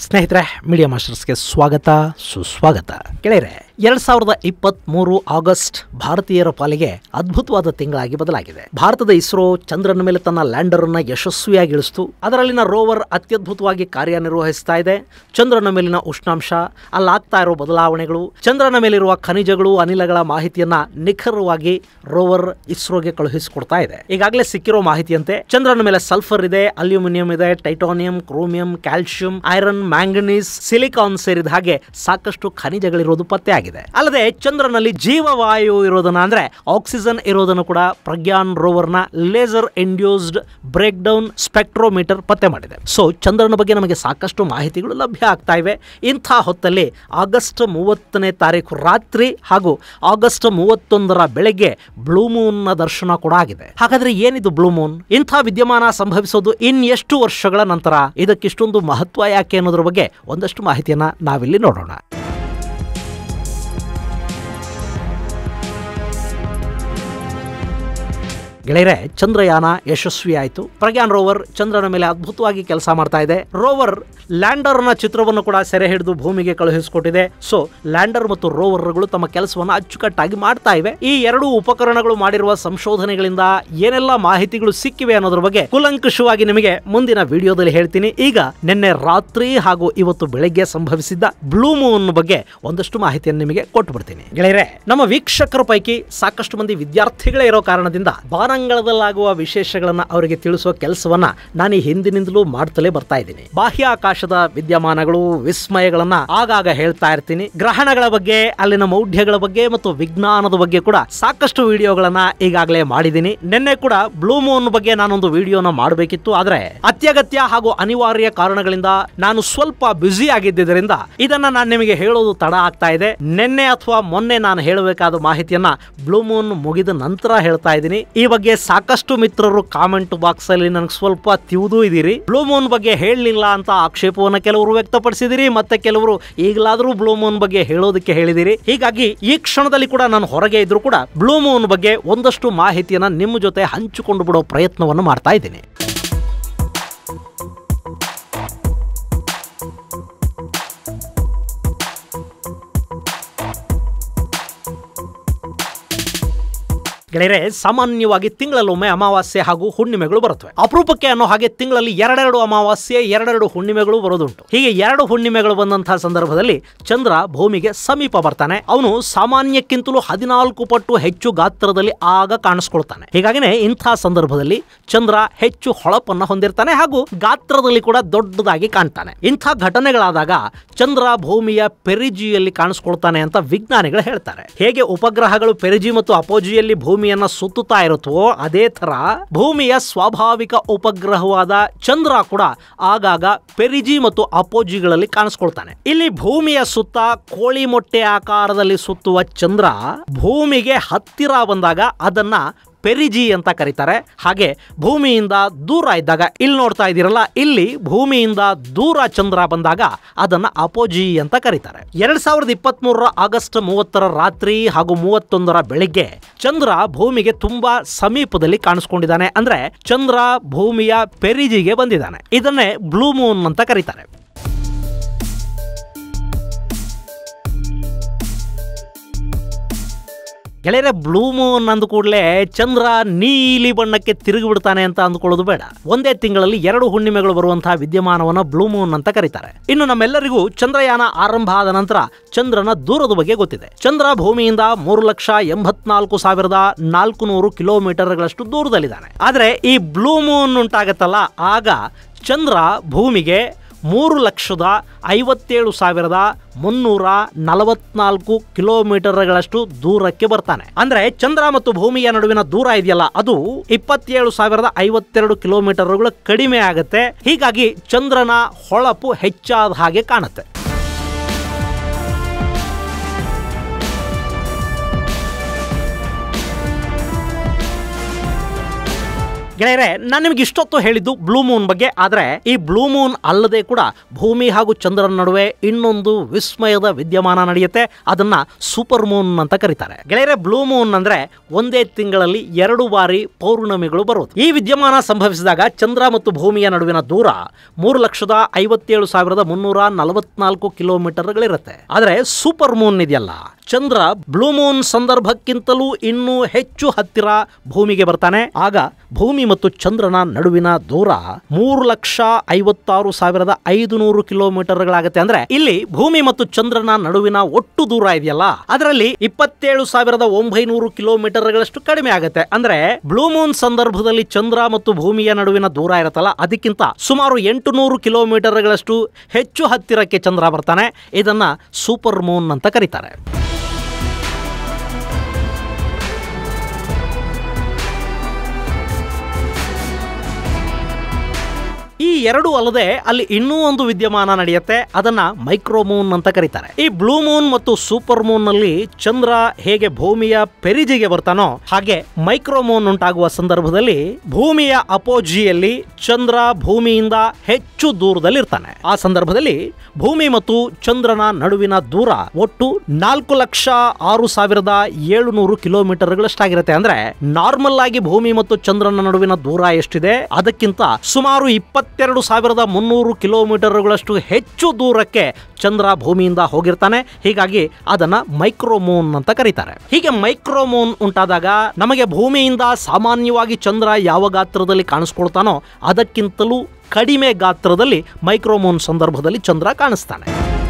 ಸ್ನೇಹಿತರೆ, ಮೀಡಿಯಾ ಮಾಸ್ಟರ್ಸ್ಗೆ ಸ್ವಾಗತ ಸುಸ್ವಾಗತ. ಗೆಳೆಯರೆ, 2023 ಆಗಸ್ಟ್ ಭಾರತೀಯರ ಪಾಲಿಗೆ ಅದ್ಭುತವಾದ ತಿಂಗಳಾಗಿ ಬದಲಾಗಿದೆ. ಭಾರತದ ಇಸ್ರೋ ಚಂದ್ರನ ಮೇಲೆ ತನ್ನ ಲ್ಯಾಂಡರ್ ಅನ್ನ ಯಶಸ್ವಿಯಾಗಿ ಇಳಿಸಿತು. ಅದರಲ್ಲಿನ ರೋವರ್ ಅತ್ಯದ್ಭುತವಾಗಿ ಕಾರ್ಯನಿರ್ವಹಿಸ್ತಾ ಇದೆ. ಚಂದ್ರನ ಮೇಲಿನ ಉಷ್ಣಾಂಶ, ಅಲ್ಲಾಗ್ತಾ ಇರೋ ಬದಲಾವಣೆಗಳು, ಚಂದ್ರನ ಮೇಲಿರುವ ಖನಿಜಗಳು, ಅನಿಲಗಳ ಮಾಹಿತಿಯನ್ನ ನಿಖರವಾಗಿ ರೋವರ್ ಇಸ್ರೋಗೆ ಕಳುಹಿಸಿಕೊಡ್ತಾ ಇದೆ. ಈಗಾಗಲೇ ಸಿಕ್ಕಿರೋ ಮಾಹಿತಿಯಂತೆ ಚಂದ್ರನ ಮೇಲೆ ಸಲ್ಫರ್ ಇದೆ, ಅಲ್ಯೂಮಿನಿಯಂ ಇದೆ, titanium, chromium, calcium, iron, manganese, silicon ಸೇರಿದ ಹಾಗೆ ಸಾಕಷ್ಟು ಖನಿಜಗಳಿರೋದು ಪತ್ತೆ ಆಗಿದೆ. ಅಲ್ಲದೆ ಚಂದ್ರನಲ್ಲಿ ಜೀವವಾಯು ಇರೋದನ್ನ ಅಂದ್ರೆ ಆಕ್ಸಿಜನ್ ಇರೋದನ್ನು ಕೂಡ ಪ್ರಜ್ಞಾನ್ ರೋವರ್ ನ laser induced breakdown spectrometer ಪತ್ತೆ ಮಾಡಿದೆ. ಸೊ ಚಂದ್ರನ ಬಗ್ಗೆ ನಮಗೆ ಸಾಕಷ್ಟು ಮಾಹಿತಿಗಳು ಲಭ್ಯ ಆಗ್ತಾ ಇವೆ. ಇಂಥ ಹೊತ್ತಲ್ಲಿ ಆಗಸ್ಟ್ 30ನೇ ತಾರೀಕು ರಾತ್ರಿ ಹಾಗೂ ಆಗಸ್ಟ್ 31ರ ಬೆಳಗ್ಗೆ ಬ್ಲೂ ಮೂನ್ ನ ದರ್ಶನ ಕೂಡ ಆಗಿದೆ. ಹಾಗಾದ್ರೆ ಏನಿದು ಬ್ಲೂ ಮೂನ್? ಇಂಥ ವಿದ್ಯಮಾನ ಸಂಭವಿಸೋದು ಇನ್ನೆಷ್ಟು ವರ್ಷಗಳ ನಂತರ? ಇದಕ್ಕಿಷ್ಟೊಂದು ಮಹತ್ವ ಯಾಕೆ ಅನ್ನೋದ್ರ ಬಗ್ಗೆ ಒಂದಷ್ಟು ಮಾಹಿತಿಯನ್ನ ನಾವಿಲ್ಲಿ ನೋಡೋಣ. ಗೆಳೆಯರೆ, ಚಂದ್ರಯಾನ ಯಶಸ್ವಿ ಆಯಿತು. ಪ್ರಜ್ಞಾನ್ ರೋವರ್ ಚಂದ್ರನ ಮೇಲೆ ಅದ್ಭುತವಾಗಿ ಕೆಲಸ ಮಾಡ್ತಾ ಇದೆ. ರೋವರ್ ಲ್ಯಾಂಡರ್ನ ಚಿತ್ರವನ್ನು ಕೂಡ ಸೆರೆ ಹಿಡಿದು ಭೂಮಿಗೆ ಕಳುಹಿಸಿಕೊಟ್ಟಿದೆ. ಸೊ ಲ್ಯಾಂಡರ್ ಮತ್ತು ರೋವರ್ಗಳು ತಮ್ಮ ಕೆಲಸವನ್ನು ಅಚ್ಚುಕಟ್ಟಾಗಿ ಮಾಡ್ತಾ ಇವೆ. ಈ ಎರಡೂ ಉಪಕರಣಗಳು ಮಾಡಿರುವ ಸಂಶೋಧನೆಗಳಿಂದ ಏನೆಲ್ಲ ಮಾಹಿತಿಗಳು ಸಿಕ್ಕಿವೆ ಅನ್ನೋದ್ರ ಬಗ್ಗೆ ಕೂಲಂಕಷವಾಗಿ ನಿಮಗೆ ಮುಂದಿನ ವಿಡಿಯೋದಲ್ಲಿ ಹೇಳ್ತೀನಿ. ಈಗ ನಿನ್ನೆ ರಾತ್ರಿ ಹಾಗೂ ಇವತ್ತು ಬೆಳಗ್ಗೆ ಸಂಭವಿಸಿದ್ದ ಬ್ಲೂ ಮೂನ್ ಬಗ್ಗೆ ಒಂದಷ್ಟು ಮಾಹಿತಿಯನ್ನು ನಿಮಗೆ ಕೊಟ್ಟುಬಿಡ್ತೀನಿ. ಗೆಳೆಯರೆ, ನಮ್ಮ ವೀಕ್ಷಕರ ಪೈಕಿ ಸಾಕಷ್ಟು ಮಂದಿ ವಿದ್ಯಾರ್ಥಿಗಳೇ ಇರೋ ಕಾರಣದಿಂದ ಬಾನಂಗಳದಲ್ಲಾಗುವ ವಿಶೇಷಗಳನ್ನ ಅವರಿಗೆ ತಿಳಿಸುವ ಕೆಲಸವನ್ನ ನಾನು ಹಿಂದಿನಿಂದಲೂ ಮಾಡ್ತಲೇ ಬರ್ತಾ ಇದ್ದೀನಿ. ಬಾಹ್ಯಾಕಾಶದ ವಿದ್ಯಮಾನಗಳು, ವಿಸ್ಮಯಗಳನ್ನ ಆಗಾಗ ಹೇಳ್ತಾ ಇರ್ತೀನಿ. ಗ್ರಹಣಗಳ ಬಗ್ಗೆ, ಅಲ್ಲಿನ ಮೌಢ್ಯಗಳ ಬಗ್ಗೆ ಮತ್ತು ವಿಜ್ಞಾನದ ಬಗ್ಗೆ ಕೂಡ ಸಾಕಷ್ಟು ವಿಡಿಯೋಗಳನ್ನ ಈಗಾಗಲೇ ಮಾಡಿದ್ದೀನಿ. ನಿನ್ನೆ ಕೂಡ ಬ್ಲೂ ಮೂನ್ ಬಗ್ಗೆ ನಾನೊಂದು ವಿಡಿಯೋನ ಮಾಡಬೇಕಿತ್ತು, ಆದ್ರೆ ಅತ್ಯಗತ್ಯ ಹಾಗೂ ಅನಿವಾರ್ಯ ಕಾರಣಗಳಿಂದ ನಾನು ಸ್ವಲ್ಪ ಬ್ಯುಸಿ ಆಗಿದ್ದರಿಂದ ಇದನ್ನ ನಾನು ನಿಮಗೆ ಹೇಳೋದು ತಡ ಆಗ್ತಾ ಇದೆ. ನಿನ್ನೆ ಅಥವಾ ಮೊನ್ನೆ ನಾನು ಹೇಳಬೇಕಾದ ಮಾಹಿತಿಯನ್ನ ಬ್ಲೂ ಮೂನ್ ಮುಗಿದ ನಂತರ ಹೇಳ್ತಾ ಇದ್ದೀನಿ. ಈ ಬಗ್ಗೆ ಸಾಕಷ್ಟು ಮಿತ್ರರು ಕಾಮೆಂಟ್ ಬಾಕ್ಸ್ ಅಲ್ಲಿ ನನಗೆ ಸ್ವಲ್ಪ ತಿವಿದು ಇದೀರಿ. ಬ್ಲೂ ಮೂನ್ ಬಗ್ಗೆ ಹೇಳಲಿಲ್ಲ ಅಂತ ಆಕ್ಷೇಪವನ್ನ ಕೆಲವರು ವ್ಯಕ್ತಪಡಿಸಿದಿರಿ, ಮತ್ತೆ ಕೆಲವರು ಈಗಲಾದ್ರೂ ಬ್ಲೂ ಮೂನ್ ಬಗ್ಗೆ ಹೇಳೋದಕ್ಕೆ ಹೇಳಿದಿರಿ. ಹೀಗಾಗಿ ಈ ಕ್ಷಣದಲ್ಲಿ ಕೂಡ ನಾನು ಹೊರಗೆ ಇದ್ರು ಕೂಡ ಬ್ಲೂ ಮೂನ್ ಬಗ್ಗೆ ಒಂದಷ್ಟು ಮಾಹಿತಿಯನ್ನ ನಿಮ್ಮ ಜೊತೆ ಹಂಚಿಕೊಂಡು ಬಿಡೋ ಪ್ರಯತ್ನವನ್ನು ಮಾಡ್ತಾ ಇದ್ದೀನಿ. ಗೆಳೆಯರೆ, ಸಾಮಾನ್ಯವಾಗಿ ತಿಂಗಳಲ್ಲೊಮ್ಮೆ ಅಮಾವಾಸ್ಯೆ ಹಾಗೂ ಹುಣ್ಣಿಮೆಗಳು ಬರುತ್ತವೆ. ಅಪರೂಪಕ್ಕೆ ಅನ್ನೋ ಹಾಗೆ ತಿಂಗಳಲ್ಲಿ ಎರಡೆರಡು ಅಮಾವಾಸ್ಯೆ, ಎರಡೆರಡು ಹುಣ್ಣಿಮೆಗಳು ಬರೋದುಂಟು. ಹೀಗೆ ಎರಡು ಹುಣ್ಣಿಮೆಗಳು ಬಂದಂತಹ ಸಂದರ್ಭದಲ್ಲಿ ಚಂದ್ರ ಭೂಮಿಗೆ ಸಮೀಪ ಬರ್ತಾನೆ. ಅವನು ಸಾಮಾನ್ಯಕ್ಕಿಂತಲೂ 14 ಪಟ್ಟು ಹೆಚ್ಚು ಗಾತ್ರದಲ್ಲಿ ಆಗ ಕಾಣಿಸ್ಕೊಳ್ತಾನೆ. ಹೀಗಾಗಿನೇ ಇಂಥ ಸಂದರ್ಭದಲ್ಲಿ ಚಂದ್ರ ಹೆಚ್ಚು ಹೊಳಪನ್ನ ಹೊಂದಿರ್ತಾನೆ ಹಾಗೂ ಗಾತ್ರದಲ್ಲಿ ಕೂಡ ದೊಡ್ಡದಾಗಿ ಕಾಣ್ತಾನೆ. ಇಂಥ ಘಟನೆಗಳಾದಾಗ ಚಂದ್ರ ಭೂಮಿಯ ಪೆರಿಜಿಯಲ್ಲಿ ಕಾಣಿಸ್ಕೊಳ್ತಾನೆ ಅಂತ ವಿಜ್ಞಾನಿಗಳು ಹೇಳ್ತಾರೆ. ಹೇಗೆ ಉಪಗ್ರಹಗಳು ಪೆರಿಜಿ ಮತ್ತು ಅಪೋಜಿಯಲ್ಲಿ ಭೂಮಿಯನ್ನ ಸುತ್ತುತ್ತಾ ಇರುತ್ತವೋ ಅದೇ ತರ ಭೂಮಿಯ ಸ್ವಾಭಾವಿಕ ಉಪಗ್ರಹವಾದ ಚಂದ್ರ ಕೂಡ ಆಗಾಗ ಪೆರಿಜಿ ಮತ್ತು ಅಪೋಜಿಗಳಲ್ಲಿ ಕಾಣಿಸ್ಕೊಳ್ತಾನೆ. ಇಲ್ಲಿ ಭೂಮಿಯ ಸುತ್ತ ಕೋಳಿ ಮೊಟ್ಟೆ ಆಕಾರದಲ್ಲಿ ಸುತ್ತುವ ಚಂದ್ರ ಭೂಮಿಗೆ ಹತ್ತಿರ ಬಂದಾಗ ಅದನ್ನ ಪೆರಿಜಿ ಅಂತ ಕರೀತಾರೆ. ಹಾಗೆ ಭೂಮಿಯಿಂದ ದೂರ ಇದ್ದಾಗ, ಇಲ್ಲಿ ನೋಡ್ತಾ ಇದ್ದೀರಲ್ಲ, ಇಲ್ಲಿ ಭೂಮಿಯಿಂದ ದೂರ ಚಂದ್ರ ಬಂದಾಗ ಅದನ್ನ ಅಪೋಜಿ ಅಂತ ಕರೀತಾರೆ. 2023 ಆಗಸ್ಟ್ 30ರ ರಾತ್ರಿ ಹಾಗೂ 31ರ ಬೆಳಿಗ್ಗೆ ಚಂದ್ರ ಭೂಮಿಗೆ ತುಂಬಾ ಸಮೀಪದಲ್ಲಿ ಕಾಣಿಸ್ಕೊಂಡಿದ್ದಾನೆ. ಅಂದ್ರೆ ಚಂದ್ರ ಭೂಮಿಯ ಪೆರಿಜಿಗೆ ಬಂದಿದ್ದಾನೆ. ಇದನ್ನೇ ಬ್ಲೂ ಮೂನ್ ಅಂತ ಕರೀತಾರೆ. ಗೆಳೆಯರೆ, ಬ್ಲೂ ಮೂನ್ ಅಂದ ಕೂಡಲೇ ಚಂದ್ರ ನೀಲಿ ಬಣ್ಣಕ್ಕೆ ತಿರುಗಿ ಬಿಡ್ತಾನೆ ಅಂತ ಅಂದ್ಕೊಳ್ಳೋದು ಬೇಡ. ಒಂದೇ ತಿಂಗಳಲ್ಲಿ 2 ಹುಣ್ಣಿಮೆಗಳು ಬರುವಂತಹ ವಿದ್ಯಮಾನವನ್ನ ಬ್ಲೂ ಮೂನ್ ಅಂತ ಕರೀತಾರೆ. ಇನ್ನು ನಮ್ಮೆಲ್ಲರಿಗೂ ಚಂದ್ರಯಾನ ಆರಂಭ ಆದ ನಂತರ ಚಂದ್ರನ ದೂರದ ಬಗ್ಗೆ ಗೊತ್ತಿದೆ. ಚಂದ್ರ ಭೂಮಿಯಿಂದ 3,84,400 ಕಿಲೋಮೀಟರ್ಗಳಷ್ಟು ದೂರದಲ್ಲಿದ್ದಾನೆ. ಆದ್ರೆ ಈ ಬ್ಲೂ ಮೂನ್ ಉಂಟಾಗತ್ತಲ್ಲ, ಆಗ ಚಂದ್ರ ಭೂಮಿಗೆ 3,57,344 ಕಿಲೋಮೀಟರ್ಗಳಷ್ಟು ದೂರಕ್ಕೆ ಬರ್ತಾನೆ. ಅಂದ್ರೆ ಚಂದ್ರ ಮತ್ತು ಭೂಮಿಯ ನಡುವಿನ ದೂರ ಇದೆಯಲ್ಲ, ಅದು 27,052 ಕಿಲೋಮೀಟರ್ಗಳು ಕಡಿಮೆ ಆಗುತ್ತೆ. ಹೀಗಾಗಿ ಚಂದ್ರನ ಹೊಳಪು ಹೆಚ್ಚಾದ ಹಾಗೆ ಕಾಣುತ್ತೆ. ಗೆಳೆಯರೆ, ನಾನು ನಿಮ್ಗೆ ಇಷ್ಟೊತ್ತು ಹೇಳಿದ್ದು ಬ್ಲೂ ಮೂನ್ ಬಗ್ಗೆ. ಆದ್ರೆ ಈ ಬ್ಲೂ ಮೂನ್ ಅಲ್ಲದೆ ಕೂಡ ಭೂಮಿ ಹಾಗೂ ಚಂದ್ರನ ನಡುವೆ ಇನ್ನೊಂದು ವಿಸ್ಮಯದ ವಿದ್ಯಮಾನ ನಡೆಯುತ್ತೆ. ಅದನ್ನ ಸೂಪರ್ ಮೂನ್ ಅಂತ ಕರೀತಾರೆ. ಗೆಳೆಯರೆ, ಬ್ಲೂ ಮೂನ್ ಅಂದ್ರೆ ಒಂದೇ ತಿಂಗಳಲ್ಲಿ 2 ಬಾರಿ ಪೌರ್ಣಮಿಗಳು ಬರುವುದು. ಈ ವಿದ್ಯಮಾನ ಸಂಭವಿಸಿದಾಗ ಚಂದ್ರ ಮತ್ತು ಭೂಮಿಯ ನಡುವಿನ ದೂರ 3,57,344 ಕಿಲೋಮೀಟರ್ಗಳಿರುತ್ತೆ. ಆದ್ರೆ ಸೂಪರ್ ಮೂನ್ ಇದೆಯಲ್ಲ, ಚಂದ್ರ ಬ್ಲೂ ಮೂನ್ ಸಂದರ್ಭಕ್ಕಿಂತಲೂ ಇನ್ನೂ ಹೆಚ್ಚು ಹತ್ತಿರ ಭೂಮಿಗೆ ಬರ್ತಾನೆ. ಆಗ ಭೂಮಿ ಮತ್ತು ಚಂದ್ರನ ನಡುವಿನ ದೂರ 3,56,500 ಕಿಲೋಮೀಟರ್ಗಳಾಗುತ್ತೆ. ಅಂದ್ರೆ ಇಲ್ಲಿ ಭೂಮಿ ಮತ್ತು ಚಂದ್ರನ ನಡುವಿನ ಒಟ್ಟು ದೂರ ಇದೆಯಲ್ಲ, ಅದರಲ್ಲಿ 27,900 ಕಿಲೋಮೀಟರ್ಗಳಷ್ಟು ಕಡಿಮೆ ಆಗುತ್ತೆ. ಅಂದ್ರೆ ಬ್ಲೂ ಮೂನ್ ಸಂದರ್ಭದಲ್ಲಿ ಚಂದ್ರ ಮತ್ತು ಭೂಮಿಯ ನಡುವಿನ ದೂರ ಇರುತ್ತಲ್ಲ, ಅದಕ್ಕಿಂತ ಸುಮಾರು 800 ಕಿಲೋಮೀಟರ್ಗಳಷ್ಟು ಹೆಚ್ಚು ಹತ್ತಿರಕ್ಕೆ ಚಂದ್ರ ಬರ್ತಾನೆ. ಇದನ್ನ ಸೂಪರ್ ಮೂನ್ ಅಂತ ಕರೀತಾರೆ. ಈ ಎರಡು ಅಲ್ಲದೆ ಅಲ್ಲಿ ಇನ್ನೂ ಒಂದು ವಿದ್ಯಮಾನ ನಡೆಯುತ್ತೆ. ಅದನ್ನ ಮೈಕ್ರೋ ಮೂನ್ ಅಂತ ಕರೀತಾರೆ. ಈ ಬ್ಲೂ ಮೂನ್ ಮತ್ತು ಸೂಪರ್ ಮೂನ್ ನಲ್ಲಿ ಚಂದ್ರ ಹೇಗೆ ಭೂಮಿಯ ಪೆರಿಜಿಗೆ ಬರ್ತಾನೋ ಹಾಗೆ ಮೈಕ್ರೋ ಮೂನ್ ಉಂಟಾಗುವ ಸಂದರ್ಭದಲ್ಲಿ ಭೂಮಿಯ ಅಪೋಜಿಯಲ್ಲಿ ಚಂದ್ರ ಭೂಮಿಯಿಂದ ಹೆಚ್ಚು ದೂರದಲ್ಲಿರ್ತಾನೆ. ಆ ಸಂದರ್ಭದಲ್ಲಿ ಭೂಮಿ ಮತ್ತು ಚಂದ್ರನ ನಡುವಿನ ದೂರ ಒಟ್ಟು 4,06,700 ಕಿಲೋಮೀಟರ್ಗಳಷ್ಟಾಗಿರುತ್ತೆ. ಅಂದ್ರೆ ನಾರ್ಮಲ್ ಆಗಿ ಭೂಮಿ ಮತ್ತು ಚಂದ್ರನ ನಡುವಿನ ದೂರ ಎಷ್ಟಿದೆ ಅದಕ್ಕಿಂತ ಸುಮಾರು 22,300 ಕಿಲೋಮೀಟರ್ಗಳಷ್ಟು ಹೆಚ್ಚು ದೂರಕ್ಕೆ ಚಂದ್ರ ಭೂಮಿಯಿಂದ ಹೋಗಿರ್ತಾನೆ. ಹೀಗಾಗಿ ಅದನ್ನ ಮೈಕ್ರೋ ಮೂನ್ ಅಂತ ಕರೀತಾರೆ. ಹೀಗೆ ಮೈಕ್ರೋ ಮೂನ್ ಉಂಟಾದಾಗ ನಮಗೆ ಭೂಮಿಯಿಂದ ಸಾಮಾನ್ಯವಾಗಿ ಚಂದ್ರ ಯಾವ ಗಾತ್ರದಲ್ಲಿ ಕಾಣಿಸ್ಕೊಳ್ತಾನೋ ಅದಕ್ಕಿಂತಲೂ ಕಡಿಮೆ ಗಾತ್ರದಲ್ಲಿ ಮೈಕ್ರೋ ಮೂನ್ ಸಂದರ್ಭದಲ್ಲಿ ಚಂದ್ರ ಕಾಣಿಸ್ತಾನೆ.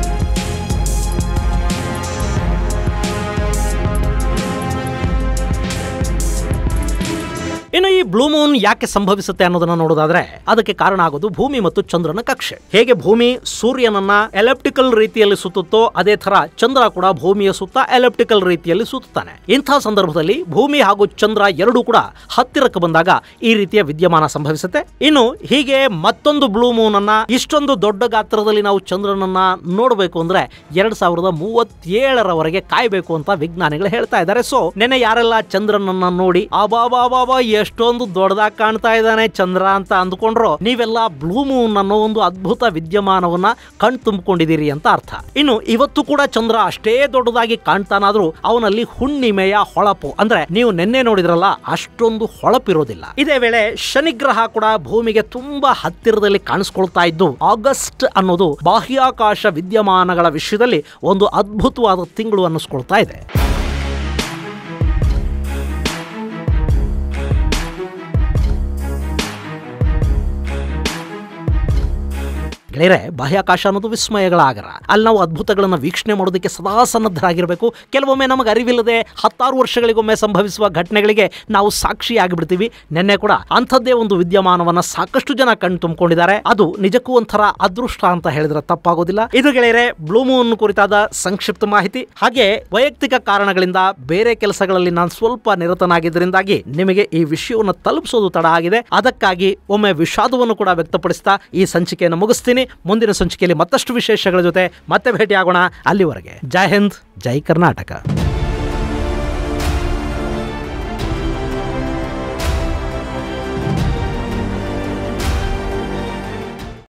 ಇನ್ನು ಈ ಬ್ಲೂ ಮೂನ್ ಯಾಕೆ ಸಂಭವಿಸುತ್ತೆ ಅನ್ನೋದನ್ನ ನೋಡೋದಾದ್ರೆ ಅದಕ್ಕೆ ಕಾರಣ ಆಗೋದು ಭೂಮಿ ಮತ್ತು ಚಂದ್ರನ ಕಕ್ಷೆ. ಹೇಗೆ ಭೂಮಿ ಸೂರ್ಯನನ್ನ ಎಲೆಪ್ಟಿಕಲ್ ರೀತಿಯಲ್ಲಿ ಸುತ್ತುತ್ತೋ ಅದೇ ತರ ಚಂದ್ರ ಕೂಡ ಭೂಮಿಯ ಸುತ್ತ ಎಲೆಪ್ಟಿಕಲ್ ರೀತಿಯಲ್ಲಿ ಸುತ್ತಾನೆ. ಇಂತಹ ಸಂದರ್ಭದಲ್ಲಿ ಭೂಮಿ ಹಾಗೂ ಚಂದ್ರ ಎರಡೂ ಕೂಡ ಹತ್ತಿರಕ್ಕೆ ಬಂದಾಗ ಈ ರೀತಿಯ ವಿದ್ಯಮಾನ ಸಂಭವಿಸುತ್ತೆ. ಇನ್ನು ಹೀಗೆ ಮತ್ತೊಂದು ಬ್ಲೂ ಮೂನ್ ಅನ್ನ ಇಷ್ಟೊಂದು ದೊಡ್ಡ ಗಾತ್ರದಲ್ಲಿ ನಾವು ಚಂದ್ರನನ್ನ ನೋಡಬೇಕು ಅಂದ್ರೆ 2037ರವರೆಗೆ ಕಾಯಬೇಕು ಅಂತ ವಿಜ್ಞಾನಿಗಳು ಹೇಳ್ತಾ ಇದ್ದಾರೆ. ಸೊ ನೆನೆ ಯಾರೆಲ್ಲ ಚಂದ್ರನನ್ನ ನೋಡಿ ಅಬಾಬಾಬಾಬಾ ಎಷ್ಟೊಂದು ದೊಡ್ಡದಾಗಿ ಕಾಣ್ತಾ ಇದ್ದಾನೆ ಚಂದ್ರ ಅಂತ ಅಂದ್ಕೊಂಡ್ರು, ನೀವೆಲ್ಲ ಬ್ಲೂ ಮೂನ್ ಅನ್ನೋ ಒಂದು ಅದ್ಭುತ ವಿದ್ಯಮಾನವನ್ನ ಕಣ್ ತುಂಬಿಕೊಂಡಿದ್ದೀರಿ ಅಂತ ಅರ್ಥ. ಇನ್ನು ಇವತ್ತು ಕೂಡ ಚಂದ್ರ ಅಷ್ಟೇ ದೊಡ್ಡದಾಗಿ ಕಾಣ್ತಾನಾದ್ರೂ ಅವನಲ್ಲಿ ಹುಣ್ಣಿಮೆಯ ಹೊಳಪು ಅಂದ್ರೆ ನೀವು ನೆನ್ನೆ ನೋಡಿದ್ರಲ್ಲ ಅಷ್ಟೊಂದು ಹೊಳಪಿರೋದಿಲ್ಲ. ಇದೇ ವೇಳೆ ಶನಿಗ್ರಹ ಕೂಡ ಭೂಮಿಗೆ ತುಂಬಾ ಹತ್ತಿರದಲ್ಲಿ ಕಾಣಿಸ್ಕೊಳ್ತಾ ಇದ್ದು ಆಗಸ್ಟ್ ಅನ್ನೋದು ಬಾಹ್ಯಾಕಾಶ ವಿದ್ಯಮಾನಗಳ ವಿಷಯದಲ್ಲಿ ಒಂದು ಅದ್ಭುತವಾದ ತಿಂಗಳು ಅನ್ನಿಸ್ಕೊಳ್ತಾ ಇದೆ. ಗೆಳೆಯರೆ, ಬಾಹ್ಯಾಕಾಶ ಅನ್ನೋದು ವಿಸ್ಮಯಗಳ ಆಗರ. ಅಲ್ಲಿ ನಾವು ಅದ್ಭುತಗಳನ್ನು ವೀಕ್ಷಣೆ ಮಾಡೋದಕ್ಕೆ ಸದಾ ಸನ್ನದ್ಧರಾಗಿರಬೇಕು. ಕೆಲವೊಮ್ಮೆ ನಮಗೆ ಅರಿವಿಲ್ಲದೆ 10 ವರ್ಷಗಳಿಗೊಮ್ಮೆ ಸಂಭವಿಸುವ ಘಟನೆಗಳಿಗೆ ನಾವು ಸಾಕ್ಷಿಯಾಗಿಬಿಡ್ತೀವಿ. ನಿನ್ನೆ ಕೂಡ ಅಂಥದ್ದೇ ಒಂದು ವಿದ್ಯಮಾನವನ್ನ ಸಾಕಷ್ಟು ಜನ ಕಣ್ಣು ತುಂಬಿಕೊಂಡಿದ್ದಾರೆ. ಅದು ನಿಜಕ್ಕೂ ಒಂಥರ ಅದೃಷ್ಟ ಅಂತ ಹೇಳಿದ್ರೆ ತಪ್ಪಾಗೋದಿಲ್ಲ. ಇದು ಗೆಳೆಯರೆ ಬ್ಲೂ ಮೂನ್ ಕುರಿತಾದ ಸಂಕ್ಷಿಪ್ತ ಮಾಹಿತಿ. ಹಾಗೆ ವೈಯಕ್ತಿಕ ಕಾರಣಗಳಿಂದ ಬೇರೆ ಕೆಲಸಗಳಲ್ಲಿ ನಾನು ಸ್ವಲ್ಪ ನಿರತನಾಗಿದ್ದರಿಂದಾಗಿ ನಿಮಗೆ ಈ ವಿಷಯವನ್ನು ತಲುಪಿಸೋದು ತಡ ಆಗಿದೆ. ಅದಕ್ಕಾಗಿ ಒಮ್ಮೆ ವಿಷಾದವನ್ನು ಕೂಡ ವ್ಯಕ್ತಪಡಿಸ್ತಾ ಈ ಸಂಚಿಕೆಯನ್ನು ಮುಗಿಸ್ತೀನಿ. ಮುಂದಿನ ಸಂಚಿಕೆಯಲ್ಲಿ ಮತ್ತಷ್ಟು ವಿಶೇಷಗಳ ಜೊತೆ ಮತ್ತೆ ಭೇಟಿಯಾಗೋಣ. ಅಲ್ಲಿವರೆಗೆ ಜೈ ಹಿಂದ್, ಜೈ ಕರ್ನಾಟಕ.